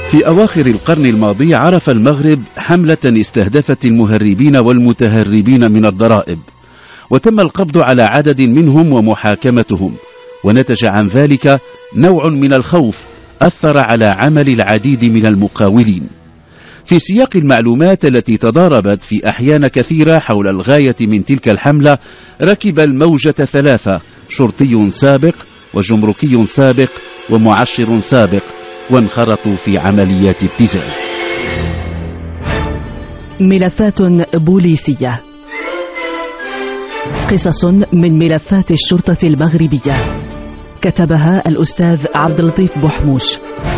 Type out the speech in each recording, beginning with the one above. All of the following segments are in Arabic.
في أواخر القرن الماضي عرف المغرب حملة استهدفت المهربين والمتهربين من الضرائب، وتم القبض على عدد منهم ومحاكمتهم، ونتج عن ذلك نوع من الخوف أثر على عمل العديد من المقاولين. في سياق المعلومات التي تضاربت في أحيان كثيرة حول الغاية من تلك الحملة، ركب الموجة 3 شرطي سابق وجمركي سابق ومعشر سابق، وانخرطوا في عمليات ابتزاز. ملفات بوليسية، قصص من ملفات الشرطة المغربية، كتبها الأستاذ عبد اللطيف بوحموش،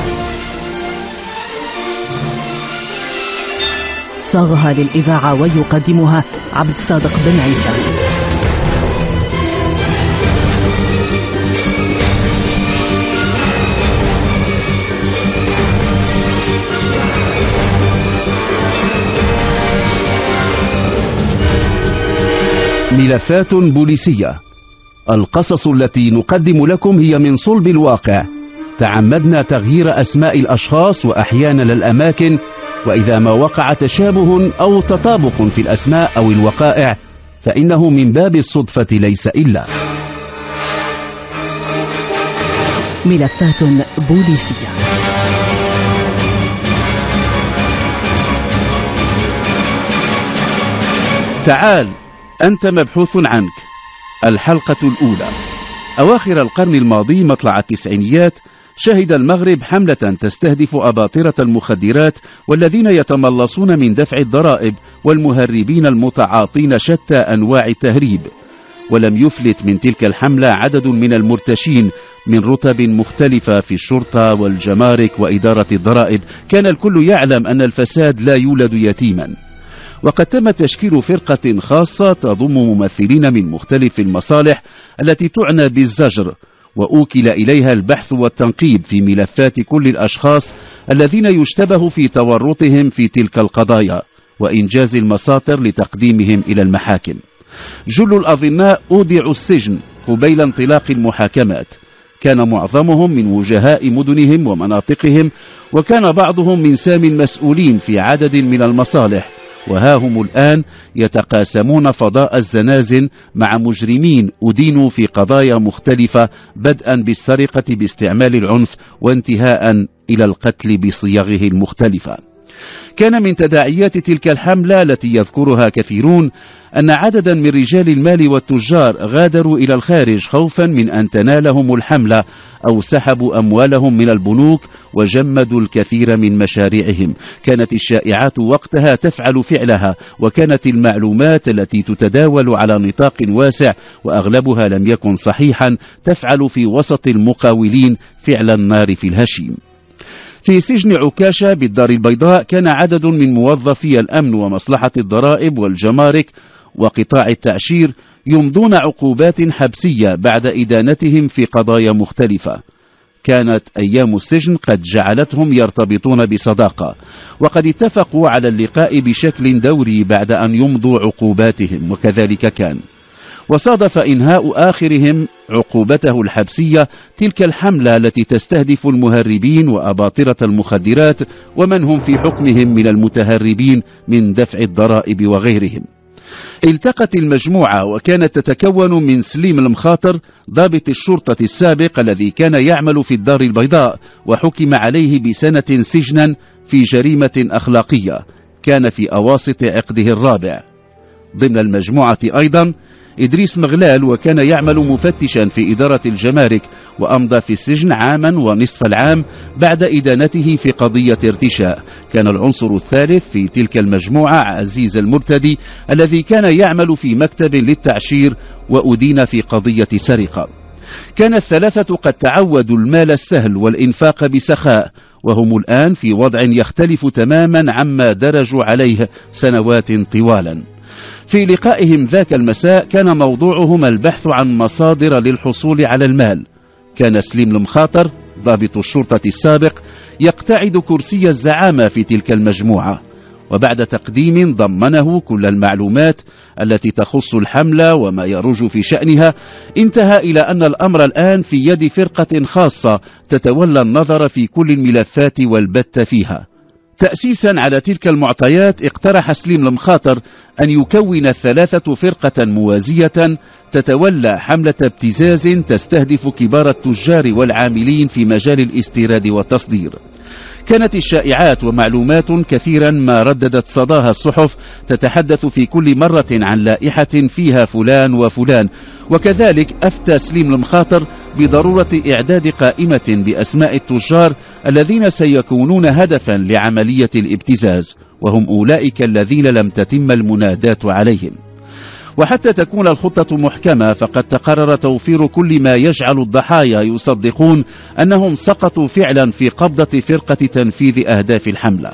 صاغها للإذاعة ويقدمها عبد الصادق بن عيسى. ملفات بوليسية، القصص التي نقدم لكم هي من صلب الواقع. تعمدنا تغيير أسماء الأشخاص وأحيانا الأماكن، وإذا ما وقع تشابه أو تطابق في الأسماء أو الوقائع فإنه من باب الصدفة ليس إلا. ملفات بوليسية. تعال أنت مبحوث عنك. الحلقة الأولى. أواخر القرن الماضي مطلع التسعينيات شهد المغرب حملة تستهدف أباطرة المخدرات والذين يتملصون من دفع الضرائب والمهربين المتعاطين شتى أنواع التهريب. ولم يفلت من تلك الحملة عدد من المرتشين من رتب مختلفة في الشرطة والجمارك وإدارة الضرائب. كان الكل يعلم أن الفساد لا يولد يتيما، وقد تم تشكيل فرقة خاصة تضم ممثلين من مختلف المصالح التي تعنى بالزجر، وأوكل إليها البحث والتنقيب في ملفات كل الأشخاص الذين يشتبه في تورطهم في تلك القضايا، وإنجاز المساطر لتقديمهم إلى المحاكم. جل الأظناء أودعوا السجن قبيل انطلاق المحاكمات، كان معظمهم من وجهاء مدنهم ومناطقهم، وكان بعضهم من سامي المسؤولين في عدد من المصالح، وها هم الآن يتقاسمون فضاء الزنازن مع مجرمين أدينوا في قضايا مختلفة، بدءا بالسرقة باستعمال العنف وانتهاء إلى القتل بصيغه المختلفة. كان من تداعيات تلك الحملة التي يذكرها كثيرون أن عددا من رجال المال والتجار غادروا إلى الخارج خوفا من أن تنالهم الحملة، أو سحبوا أموالهم من البنوك وجمدوا الكثير من مشاريعهم. كانت الشائعات وقتها تفعل فعلها، وكانت المعلومات التي تتداول على نطاق واسع وأغلبها لم يكن صحيحا تفعل في وسط المقاولين فعل النار في الهشيم. في سجن عكاشة بالدار البيضاء كان عدد من موظفي الأمن ومصلحة الضرائب والجمارك وقطاع التعشير يمضون عقوبات حبسية بعد إدانتهم في قضايا مختلفة. كانت أيام السجن قد جعلتهم يرتبطون بصداقة، وقد اتفقوا على اللقاء بشكل دوري بعد أن يمضوا عقوباتهم، وكذلك كان. وصادف إنهاء آخرهم عقوبته الحبسية تلك الحملة التي تستهدف المهربين وأباطرة المخدرات ومن هم في حكمهم من المتهربين من دفع الضرائب وغيرهم. التقت المجموعة وكانت تتكون من سليم المخاطر ضابط الشرطة السابق الذي كان يعمل في الدار البيضاء وحكم عليه ب1 سجنا في جريمة أخلاقية كان في أواسط عقده الرابع. ضمن المجموعة أيضا إدريس مغلال، وكان يعمل مفتشا في إدارة الجمارك وأمضى في السجن 1.5 عام بعد إدانته في قضية ارتشاء. كان العنصر الثالث في تلك المجموعة عزيز المرتدي الذي كان يعمل في مكتب للتعشير وأدين في قضية سرقة. كان الثلاثة قد تعودوا المال السهل والإنفاق بسخاء، وهم الآن في وضع يختلف تماما عما درجوا عليه سنوات طوالا. في لقائهم ذاك المساء كان موضوعهم البحث عن مصادر للحصول على المال. كان سليم المخاطر ضابط الشرطة السابق يقتعد كرسي الزعامة في تلك المجموعة، وبعد تقديم ضمنه كل المعلومات التي تخص الحملة وما يروج في شأنها، انتهى إلى أن الأمر الآن في يد فرقة خاصة تتولى النظر في كل الملفات والبت فيها. تأسيسا على تلك المعطيات، اقترح سليم المخاطر أن يكون الثلاثة فرقة موازية تتولى حملة ابتزاز تستهدف كبار التجار والعاملين في مجال الاستيراد والتصدير. كانت الشائعات ومعلومات كثيرا ما رددت صداها الصحف تتحدث في كل مرة عن لائحة فيها فلان وفلان، وكذلك أفتى سليم المخاطر بضرورة إعداد قائمة بأسماء التجار الذين سيكونون هدفا لعملية الابتزاز، وهم أولئك الذين لم تتم المناداة عليهم. وحتى تكون الخطة محكمة، فقد تقرر توفير كل ما يجعل الضحايا يصدقون أنهم سقطوا فعلا في قبضة فرقة تنفيذ أهداف الحملة.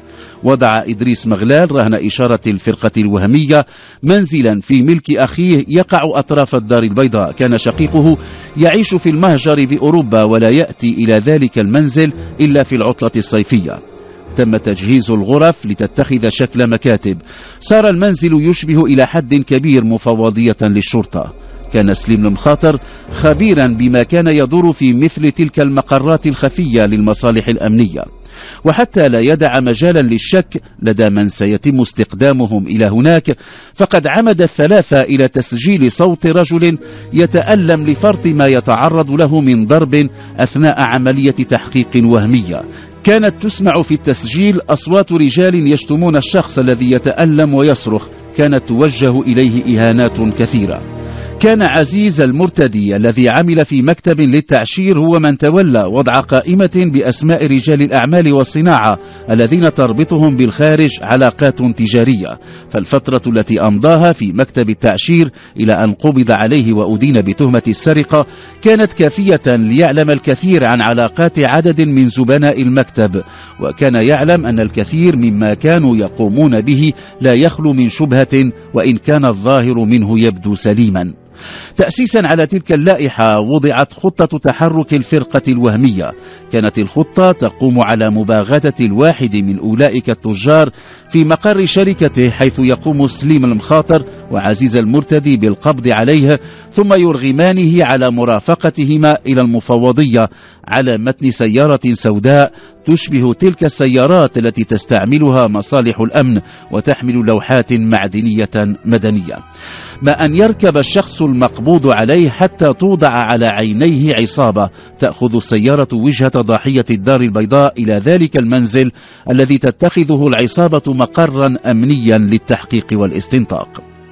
وضع إدريس مغلال رهن إشارة الفرقة الوهمية منزلا في ملك أخيه يقع أطراف الدار البيضاء. كان شقيقه يعيش في المهجر بأوروبا ولا يأتي إلى ذلك المنزل إلا في العطلة الصيفية. تم تجهيز الغرف لتتخذ شكل مكاتب. صار المنزل يشبه إلى حد كبير مفوضية للشرطة. كان سليم المخاطر خبيرا بما كان يدور في مثل تلك المقرات الخفية للمصالح الأمنية، وحتى لا يدع مجالا للشك لدى من سيتم استقدامهم إلى هناك، فقد عمد الثلاثة إلى تسجيل صوت رجل يتألم لفرط ما يتعرض له من ضرب أثناء عملية تحقيق وهمية. كانت تسمع في التسجيل أصوات رجال يشتمون الشخص الذي يتألم ويصرخ، كانت توجه إليه إهانات كثيرة. كان عزيز المرتدي الذي عمل في مكتب للتعشير هو من تولى وضع قائمة بأسماء رجال الأعمال والصناعة الذين تربطهم بالخارج علاقات تجارية، فالفترة التي أمضاها في مكتب التعشير إلى أن قبض عليه وأدين بتهمة السرقة كانت كافية ليعلم الكثير عن علاقات عدد من زبناء المكتب، وكان يعلم أن الكثير مما كانوا يقومون به لا يخلو من شبهة وإن كان الظاهر منه يبدو سليما. تأسيسا على تلك اللائحة وضعت خطة تحرك الفرقة الوهمية. كانت الخطة تقوم على مباغتة الواحد من أولئك التجار في مقر شركته، حيث يقوم سليم المخاطر وعزيز المرتدي بالقبض عليه، ثم يرغمانه على مرافقتهما إلى المفوضية على متن سيارة سوداء تشبه تلك السيارات التي تستعملها مصالح الأمن وتحمل لوحات معدنية مدنية، ما أن يركب الشخص المقبوض عليه حتى توضع على عينيه عصابة تأخذ السيارة وجهة ضحية الدار البيضاء إلى ذلك المنزل الذي تتخذه العصابة مقرا أمنيا للتحقيق والاستنطاق.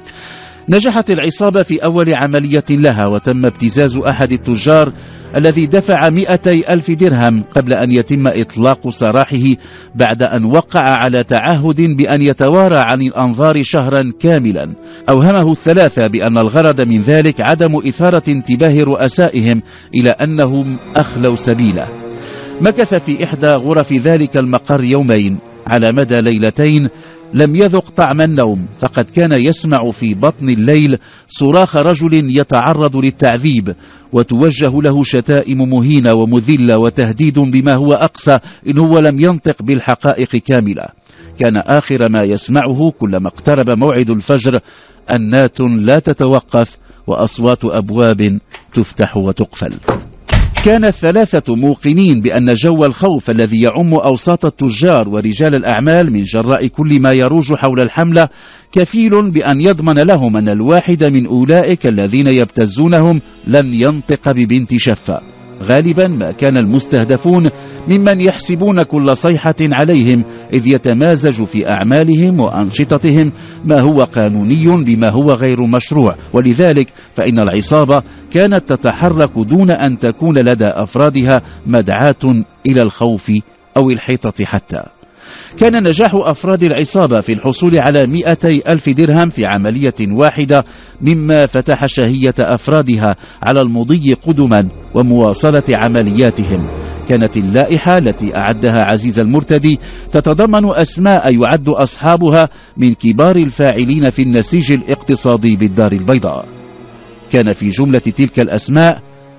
نجحت العصابة في أول عملية لها، وتم ابتزاز أحد التجار الذي دفع 200,000 درهم قبل أن يتم إطلاق سراحه بعد أن وقع على تعهد بأن يتوارى عن الأنظار شهرا كاملا. أوهمه الثلاثة بأن الغرض من ذلك عدم إثارة انتباه رؤسائهم إلى أنهم أخلوا سبيله. مكث في إحدى غرف ذلك المقر يومين. على مدى ليلتين لم يذق طعم النوم، فقد كان يسمع في بطن الليل صراخ رجل يتعرض للتعذيب، وتوجه له شتائم مهينة ومذلة وتهديد بما هو أقسى إن هو لم ينطق بالحقائق كاملة. كان آخر ما يسمعه كلما اقترب موعد الفجر أنات لا تتوقف وأصوات أبواب تفتح وتقفل. كان الثلاثة موقنين بأن جو الخوف الذي يعم أوساط التجار ورجال الأعمال من جراء كل ما يروج حول الحملة كفيل بأن يضمن لهم أن الواحد من أولئك الذين يبتزونهم لن ينطق ببنت شفة. غالبا ما كان المستهدفون ممن يحسبون كل صيحة عليهم، إذ يتمازج في أعمالهم وأنشطتهم ما هو قانوني بما هو غير مشروع، ولذلك فإن العصابة كانت تتحرك دون أن تكون لدى أفرادها مدعاة إلى الخوف أو الحيطة حتى. كان نجاح أفراد العصابة في الحصول على 200,000 درهم في عملية واحدة مما فتح شهية أفرادها على المضي قدما ومواصلة عملياتهم. كانت اللائحة التي أعدها عزيز المرتدي تتضمن أسماء يعد أصحابها من كبار الفاعلين في النسيج الاقتصادي بالدار البيضاء. كان في جملة تلك الأسماء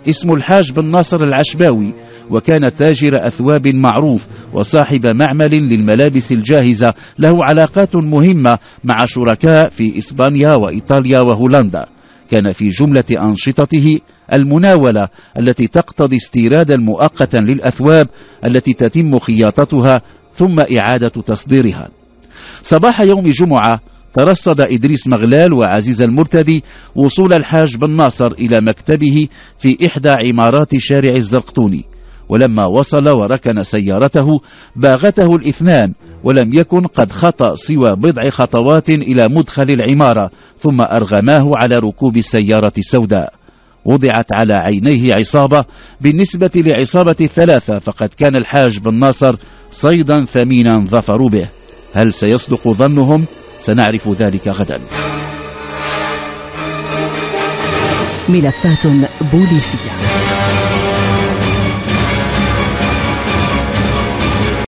اسم الحاج بن ناصر العشباوي، وكان تاجر أثواب معروف وصاحب معمل للملابس الجاهزة، له علاقات مهمة مع شركاء في إسبانيا وإيطاليا وهولندا. كان في جملة أنشطته المناولة التي تقتضي استيرادا مؤقتا للأثواب التي تتم خياطتها ثم إعادة تصديرها. صباح يوم جمعة ترصد إدريس مغلال وعزيز المرتدي وصول الحاج بن ناصر إلى مكتبه في إحدى عمارات شارع الزرقطوني، ولما وصل وركن سيارته باغته الاثنان، ولم يكن قد خطأ سوى بضع خطوات إلى مدخل العمارة، ثم أرغماه على ركوب السيارة السوداء. وضعت على عينيه عصابة بالنسبة لعصابة الثلاثة، فقد كان الحاج بن ناصر صيدا ثمينا ظفروا به. هل سيصدق ظنهم؟ سنعرف ذلك غدا. ملفات بوليسية.